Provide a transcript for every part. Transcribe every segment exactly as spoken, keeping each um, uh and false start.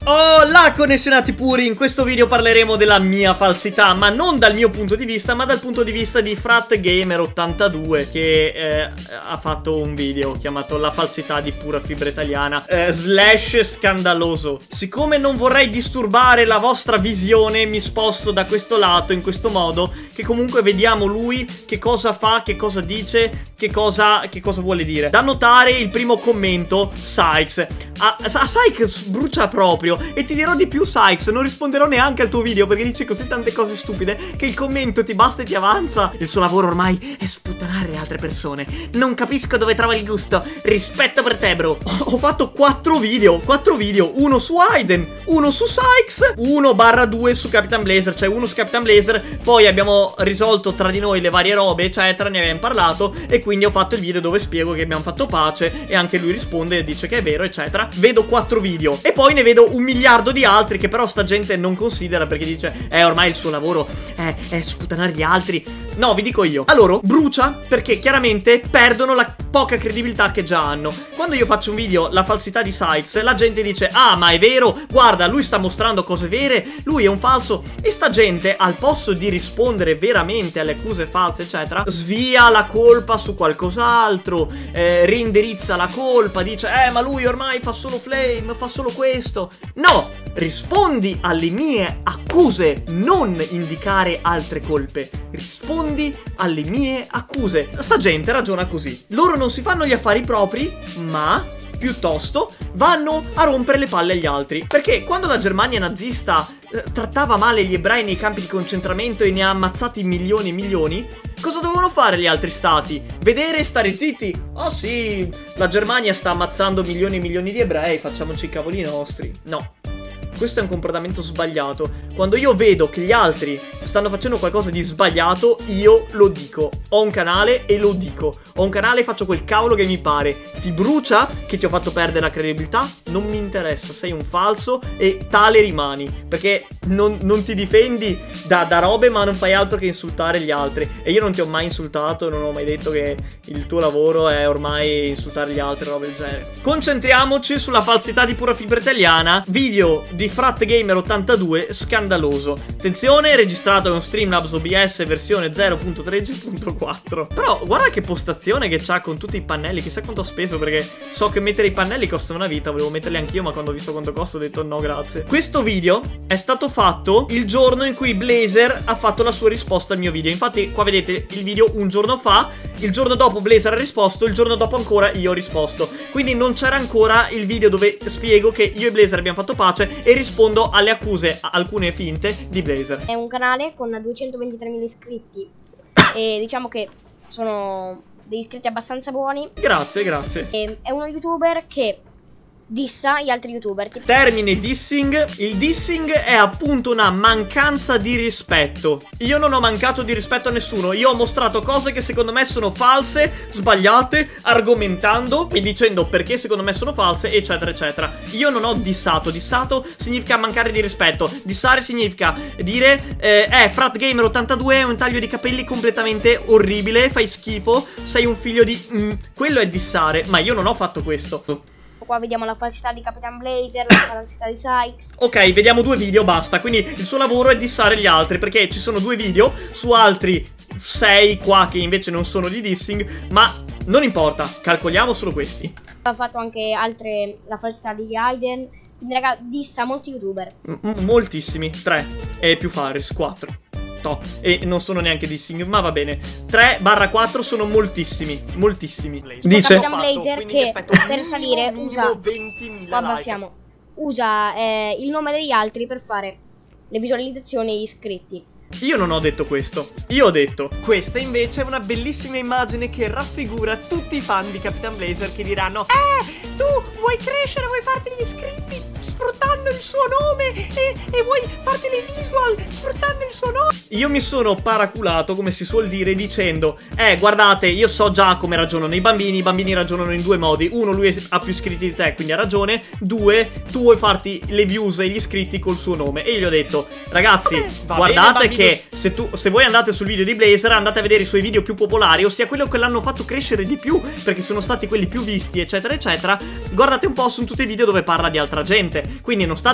Oh là, connessionati puri, in questo video parleremo della mia falsità, ma non dal mio punto di vista, ma dal punto di vista di FratGamer ottantadue, che eh, ha fatto un video chiamato La falsità di pura fibra italiana eh, slash scandaloso. Siccome non vorrei disturbare la vostra visione, mi sposto da questo lato in questo modo, che comunque vediamo lui che cosa fa, che cosa dice, che cosa, che cosa vuole dire. Da notare il primo commento, Sykes. A, a Sykes brucia proprio. E ti dirò di più, Sykes, non risponderò neanche al tuo video perché dice così tante cose stupide che il commento ti basta e ti avanza. Il suo lavoro ormai è sputtanare altre persone. Non capisco dove trova il gusto. Rispetto per te, bro. Ho, ho fatto quattro video, quattro video. Uno su Aiden, uno su Sykes, uno barra due su Capitan Blazer. Cioè uno su Capitan Blazer. Poi abbiamo risolto tra di noi le varie robe, eccetera, ne abbiamo parlato. E quindi ho fatto il video dove spiego che abbiamo fatto pace e anche lui risponde e dice che è vero, eccetera. Vedo quattro video e poi ne vedo un miliardo di altri che però sta gente non considera perché dice eh ormai il suo lavoro è, è sputtanare gli altri. No, vi dico io, a loro brucia perché chiaramente perdono la poca credibilità che già hanno. Quando io faccio un video, la falsità di Sykes, la gente dice ah ma è vero, guarda lui sta mostrando cose vere, lui è un falso. E sta gente al posto di rispondere veramente alle accuse false eccetera, svia la colpa su qualcos'altro, eh, reindirizza la colpa, dice eh ma lui ormai fa solo flame, fa solo questo. No, rispondi alle mie accuse, non indicare altre colpe. Rispondi alle mie accuse. Sta gente ragiona così. Loro non si fanno gli affari propri, ma piuttosto vanno a rompere le palle agli altri. Perché quando la Germania nazista eh, trattava male gli ebrei nei campi di concentramento e ne ha ammazzati milioni e milioni, cosa dovevano fare gli altri stati? Vedere e stare zitti? Oh sì, la Germania sta ammazzando milioni e milioni di ebrei, facciamoci i cavoli nostri. No. Questo è un comportamento sbagliato. Quando io vedo che gli altri stanno facendo qualcosa di sbagliato, io lo dico. Ho un canale e lo dico. Ho un canale e faccio quel cavolo che mi pare. Ti brucia che ti ho fatto perdere la credibilità? Non mi interessa, sei un falso e tale rimani. Perché non, non ti difendi da, da robe ma non fai altro che insultare gli altri. E io non ti ho mai insultato, non ho mai detto che il tuo lavoro è ormai insultare gli altri, robe del genere. Concentriamoci sulla falsità di pura fibra italiana. Video di FratGamer ottantadue scandaloso. Attenzione, registrato con Streamlabs O B S versione zero punto tredici punto quattro. Però guarda che postazione che c'ha con tutti i pannelli. Chissà quanto ho speso perché so che mettere i pannelli costa una vita. Volevo metterli anch'io ma quando ho visto quanto costa ho detto no grazie. Questo video è stato fatto il giorno in cui Blazer ha fatto la sua risposta al mio video. Infatti qua vedete il video un giorno fa. Il giorno dopo Blazer ha risposto. Il giorno dopo ancora io ho risposto. Quindi non c'era ancora il video dove spiego che io e Blazer abbiamo fatto pace e rispondo alle accuse, alcune finte, di Blazer. È un canale con duecentoventitremila iscritti e diciamo che sono degli iscritti abbastanza buoni. Grazie, grazie. E è uno youtuber che dissa gli altri youtuber. Termine dissing. Il dissing è appunto una mancanza di rispetto. Io non ho mancato di rispetto a nessuno. Io ho mostrato cose che secondo me sono false, sbagliate, argomentando e dicendo perché secondo me sono false, eccetera eccetera. Io non ho dissato. Dissato significa mancare di rispetto. Dissare significa dire eh, eh FratGamer ottantadue è un taglio di capelli completamente orribile, fai schifo, sei un figlio di mm. Quello è dissare, ma io non ho fatto questo. Qua vediamo la falsità di Capitan Blazer, la falsità di Sykes. Ok, vediamo due video, basta. Quindi il suo lavoro è dissare gli altri, perché ci sono due video su altri sei qua che invece non sono di dissing. Ma non importa, calcoliamo solo questi. Ha fatto anche altre, la falsità di Aiden. Quindi raga, dissa molti youtuber. M Moltissimi, tre e più Faris, quattro. No, e non sono neanche dissing, ma va bene. tre barra quattro sono moltissimi, moltissimi. Dice Capitan Blazer che per salire usa, qua passiamo, usa eh, il nome degli altri per fare le visualizzazioni e gli iscritti. Io non ho detto questo, io ho detto questa invece è una bellissima immagine che raffigura tutti i fan di Capitan Blazer che diranno eh, tu vuoi crescere, vuoi farti gli iscritti sfruttando il suo nome e, e vuoi farti le visual sfruttando il suo nome. Io mi sono paraculato, come si suol dire, dicendo eh guardate, io so già come ragionano i bambini. I bambini ragionano in due modi. Uno, lui ha più iscritti di te, quindi ha ragione. Due, tu vuoi farti le views e gli iscritti col suo nome. E io gli ho detto ragazzi, vabbè, guardate bene, che se, tu, se voi andate sul video di Blazer, andate a vedere i suoi video più popolari, ossia quello che l'hanno fatto crescere di più, perché sono stati quelli più visti eccetera eccetera. Guardate un po', sono tutti i video dove parla di altra gente. Quindi non state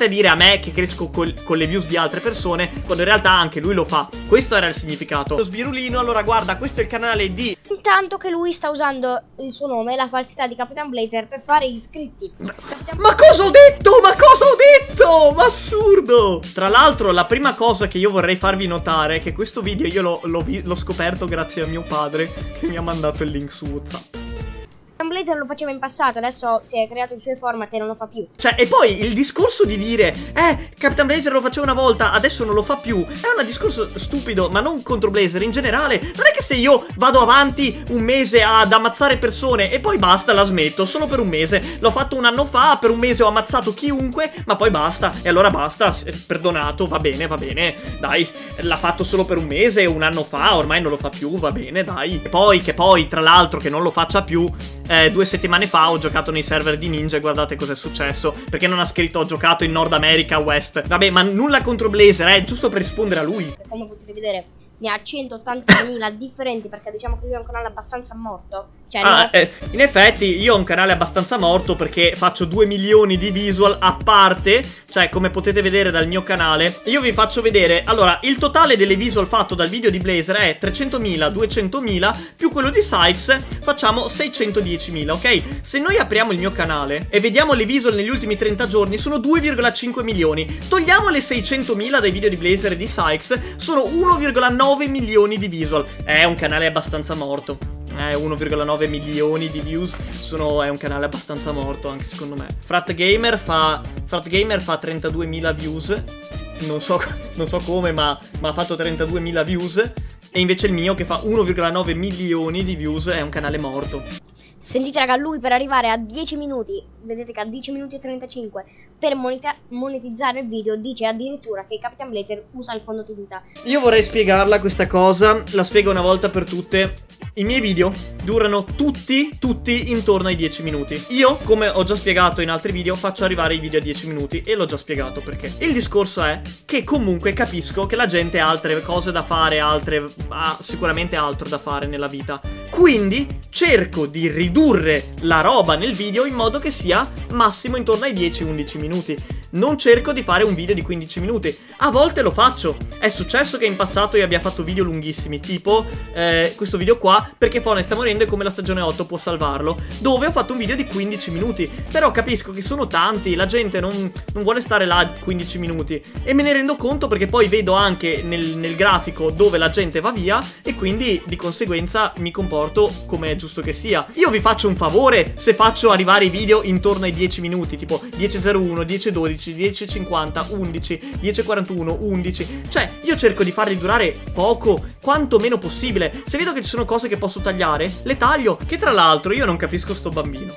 state a dire a me che cresco col, con le views di altre persone, quando in realtà anche lui lo fa. Questo era il significato. Lo sbirulino, allora guarda, questo è il canale di... Intanto che lui sta usando il suo nome, la falsità di Capitan Blazer, per fare gli iscritti. Ma, ma cosa ho detto? Ma cosa ho detto? Ma assurdo! Tra l'altro, la prima cosa che io vorrei farvi notare è che questo video io l'ho scoperto grazie a mio padre, che mi ha mandato il link su WhatsApp. Capitan Blazer lo faceva in passato, adesso si è creato il suo format e non lo fa più. Cioè, e poi il discorso di dire Eh, Capitan Blazer lo faceva una volta, adesso non lo fa più, è un discorso stupido, ma non contro Blazer, in generale. Non è che se io vado avanti un mese ad ammazzare persone e poi basta, la smetto, solo per un mese. L'ho fatto un anno fa, per un mese ho ammazzato chiunque, ma poi basta, e allora basta, perdonato, va bene, va bene. Dai, l'ha fatto solo per un mese, un anno fa, ormai non lo fa più, va bene, dai. E poi, che poi, tra l'altro, che non lo faccia più, Eh, due settimane fa ho giocato nei server di Ninja e guardate cos'è successo, perché non ha scritto ho giocato in Nord America West. Vabbè, ma nulla contro Blazer, eh, giusto per rispondere a lui. Come potete vedere ne ha centottantamila differenti, perché diciamo che lui è un canale abbastanza morto. Cioè, ah, no? eh, in effetti io ho un canale abbastanza morto perché faccio due milioni di visual a parte. Cioè, come potete vedere dal mio canale, io vi faccio vedere. Allora, il totale delle visual fatto dal video di Blazer è trecentomila, duecentomila, più quello di Sykes facciamo seicentodiecimila, ok? Se noi apriamo il mio canale e vediamo le visual negli ultimi trenta giorni, sono due virgola cinque milioni. Togliamo le seicentomila dai video di Blazer e di Sykes, sono uno virgola nove milioni di visual. È un canale abbastanza morto. Eh, uno virgola nove milioni di views, sono, è un canale abbastanza morto anche secondo me. Frat Gamer fa, Frat Gamer fa trentaduemila views, non so, non so come, ma, ma ha fatto trentaduemila views. E invece il mio, che fa uno virgola nove milioni di views, è un canale morto. Sentite raga, lui per arrivare a dieci minuti, vedete che a dieci minuti e trentacinque, per monetizzare il video, dice addirittura che Capitan Blazer usa il fondotinta. Io vorrei spiegarla questa cosa, la spiego una volta per tutte. I miei video durano tutti, tutti intorno ai dieci minuti. Io, come ho già spiegato in altri video, faccio arrivare i video a dieci minuti e l'ho già spiegato perché. Il discorso è che comunque capisco che la gente ha altre cose da fare, altre, ha sicuramente altro da fare nella vita. Quindi cerco di ridurre la roba nel video in modo che sia massimo intorno ai dieci undici minuti. Non cerco di fare un video di quindici minuti. A volte lo faccio. È successo che in passato io abbia fatto video lunghissimi, tipo eh, questo video qua, perché Fone sta morendo e come la stagione otto può salvarlo, dove ho fatto un video di quindici minuti. Però capisco che sono tanti, la gente non, non vuole stare là quindici minuti. E me ne rendo conto perché poi vedo anche nel, nel grafico dove la gente va via, e quindi di conseguenza mi comporto come è giusto che sia. Io vi faccio un favore se faccio arrivare i video intorno ai dieci minuti, tipo dieci e zero uno, dieci e dodici, dieci e cinquanta, undici, dieci e quarantuno, undici. Cioè, io cerco di farli durare poco, quanto meno possibile. Se vedo che ci sono cose che posso tagliare, le taglio. Che tra l'altro io non capisco sto bambino.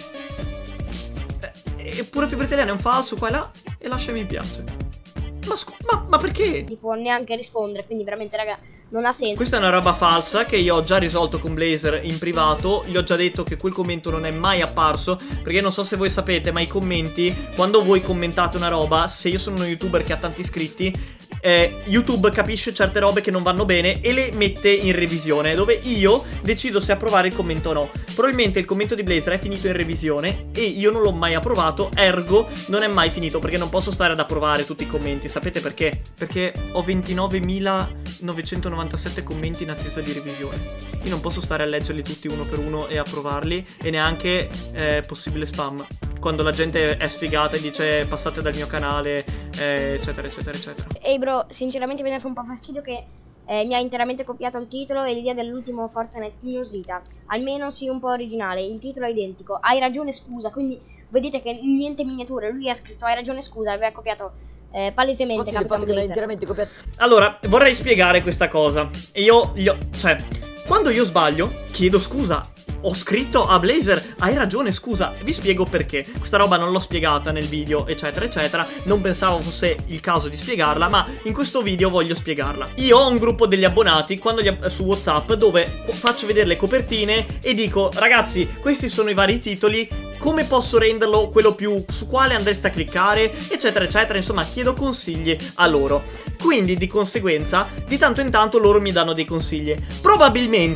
Eppure Fibra Italiana è un falso qua e là, e lascia mi piace. Ma, ma, ma perché? Non può neanche rispondere, quindi veramente raga, non ha senso. Questa è una roba falsa che io ho già risolto con Blazer in privato. Gli ho già detto che quel commento non è mai apparso, perché non so se voi sapete, ma i commenti, quando voi commentate una roba, se io sono uno youtuber che ha tanti iscritti, eh, YouTube capisce certe robe che non vanno bene e le mette in revisione, dove io decido se approvare il commento o no. Probabilmente il commento di Blazer è finito in revisione e io non l'ho mai approvato, ergo non è mai finito, perché non posso stare ad approvare tutti i commenti. Sapete perché? Perché ho ventinovemilanovecentovantasette commenti in attesa di revisione. Io non posso stare a leggerli tutti uno per uno e approvarli, e neanche eh, possibile spam, quando la gente è sfigata e dice passate dal mio canale, eh, eccetera eccetera eccetera. Ehi bro, sinceramente mi dà un po' fastidio che eh, mi ha interamente copiato il titolo e l'idea dell'ultimo Fortnite News-ita. Almeno sii un po' originale, il titolo è identico. Hai ragione scusa, quindi vedete che niente miniature, lui ha scritto hai ragione scusa e aveva copiato eh, palesemente Capitan Blazer. Interamente copiato. Allora, vorrei spiegare questa cosa. E io, io, cioè, quando io sbaglio, chiedo scusa. Ho scritto a Blazer, hai ragione scusa, vi spiego perché. Questa roba non l'ho spiegata nel video eccetera eccetera, non pensavo fosse il caso di spiegarla, ma in questo video voglio spiegarla. Io ho un gruppo degli abbonati quando gli, su WhatsApp, dove faccio vedere le copertine e dico ragazzi, questi sono i vari titoli, come posso renderlo quello più su quale andreste a cliccare, eccetera eccetera. Insomma, chiedo consigli a loro. Quindi di conseguenza di tanto in tanto loro mi danno dei consigli. Probabilmente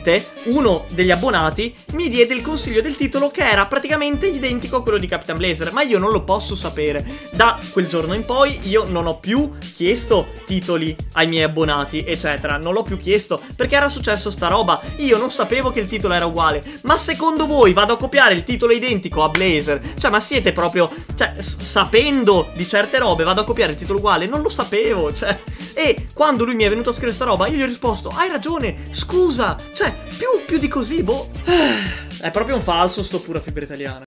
uno degli abbonati mi diede il consiglio del titolo che era praticamente identico a quello di Capitan Blazer, ma io non lo posso sapere. Da quel giorno in poi io non ho più chiesto titoli ai miei abbonati, eccetera. Non l'ho più chiesto perché era successo sta roba. Io non sapevo che il titolo era uguale. Ma secondo voi vado a copiare il titolo identico a Blazer? Cioè, ma siete proprio... Cioè, sapendo di certe robe vado a copiare il titolo uguale? Non lo sapevo, cioè... E quando lui mi è venuto a scrivere sta roba, io gli ho risposto: hai ragione, scusa. Cioè, più, più di così, boh. È proprio un falso sto Pura Fibra Italiana.